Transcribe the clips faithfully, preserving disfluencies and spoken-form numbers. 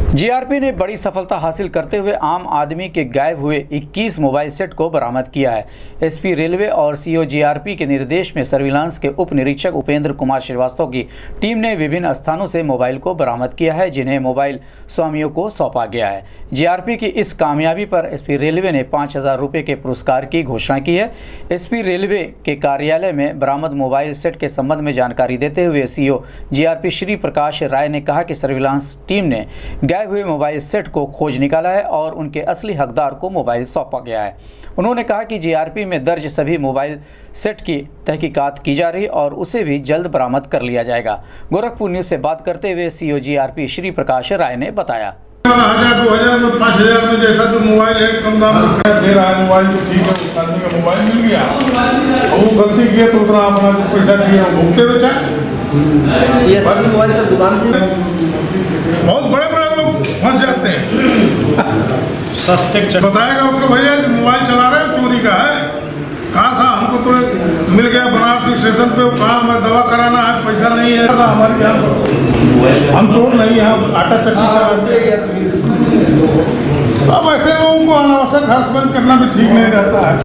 GRP ने बड़ी सफलता हासिल करते हुए आम आदमी के गायब हुए इक्कीस मोबाइल सेट को बरामद किया है। एसपी रेलवे और सीओ जीआरपी के निर्देश में सर्विलांस के उप निरीक्षक उपेंद्र कुमार श्रीवास्तव की टीम ने विभिन्न स्थानों से मोबाइल को बरामद किया है, जिन्हें मोबाइल स्वामियों को सौंपा गया है। जीआरपी की इस कामयाबी पर एसपी रेलवे ने पाँच हजार रुपये के पुरस्कार की घोषणा की है। एसपी रेलवे के कार्यालय में बरामद मोबाइल सेट के संबंध में जानकारी देते हुए सीओ जीआरपी श्री प्रकाश राय ने कहा कि सर्विलांस टीम ने गायब हुए मोबाइल सेट को खोज निकाला है और उनके असली हकदार को मोबाइल सौंपा गया है। उन्होंने कहा कि जीआरपी में दर्ज सभी मोबाइल सेट की तहकीकात की जा रही और उसे भी जल्द बरामद कर लिया जाएगा। गोरखपुर न्यूज से बात करते हुए सीओ जीआरपी श्री प्रकाश राय ने बताया, हजार दो हजार में पाँच हजार में जैसा जो मोबाइल है कम दाम में दे रहा है मोबाइल तो ठीक है, उस आदमी का मोबाइल मिल गया और वो गलती किया तो उतना अपना जो पैसा दिया वो भुगते तो चाहे। ये सभी मोबाइल सब दुकान से बहुत बड़े बड़े लोग फंस जाते हैं। सस्ते बताएगा उसको, भैया मोबाइल चला रहे हैं चोरी का है, कहाँ था हमको तो मिल गया बनारस स्टेशन पे, कहाँ हमें दवा कराना है, पैसा नहीं है हमारे यहाँ, हम चोर नहीं है, हम आटा चटनी कराते हैं। अब ऐसे लोगों को अनावश्यक हरासमेंट करना भी ठीक नहीं रहता है।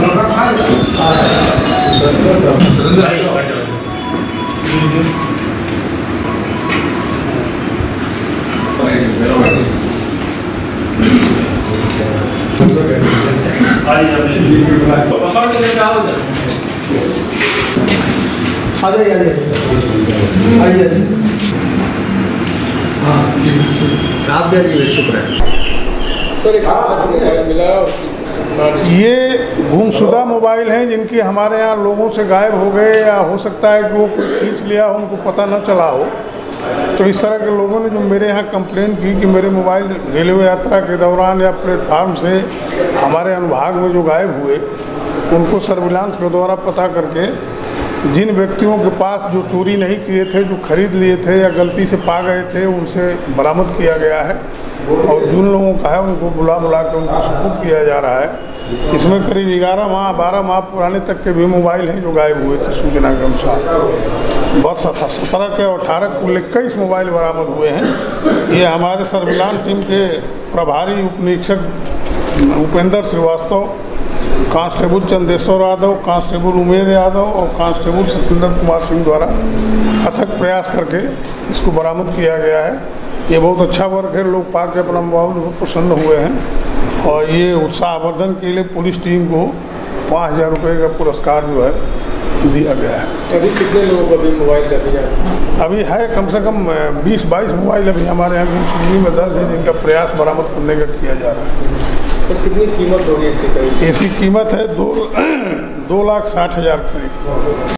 ये गुमशुदा मोबाइल हैं जिनकी हमारे यहाँ लोगों से गायब हो गए या हो सकता है कि वो कोई खींच लिया हो, उनको पता न चला हो। तो इस तरह के लोगों ने जो मेरे यहाँ कंप्लेन की कि मेरे मोबाइल रेलवे यात्रा के दौरान या प्लेटफार्म से हमारे अनुभाग में जो गायब हुए, उनको सर्विलांस के द्वारा पता करके जिन व्यक्तियों के पास जो चोरी नहीं किए थे, जो खरीद लिए थे या गलती से पा गए थे, उनसे बरामद किया गया है और जिन लोगों का है उनको बुला बुला के उनको सुपुर्द किया जा रहा है। इसमें करीब ग्यारह माह बारह माह पुराने तक के भी मोबाइल हैं जो गायब हुए थे। सूचना के अनुसार वर्ष सत्रह के और अठारह कुल इक्कीस मोबाइल बरामद हुए हैं। ये हमारे सर्विलांस टीम के प्रभारी उप निरीक्षक उपेंद्र श्रीवास्तव, कांस्टेबल चंदेश्वर यादव, कांस्टेबल उमेद यादव और कांस्टेबल सत्येंद्र कुमार सिंह द्वारा अथक प्रयास करके इसको बरामद किया गया है। ये बहुत अच्छा वर्क है, लोग पाके अपना मोबाइल पर प्रसन्न हुए हैं और ये उत्साहवर्धन के लिए पुलिस टीम को पाँच हजार रुपये का पुरस्कार जो है दिया गया है। अभी कितने लोगों को अभी मोबाइल दे दिया? अभी है कम से कम बीस बाईस मोबाइल अभी हमारे यहाँ गुमशुदगी में दर्ज है, जिनका प्रयास बरामद करने का किया जा रहा है। सर कितनी कीमत होगी इसकी? इसकी कीमत है दो दो लाख साठ हजार करीब।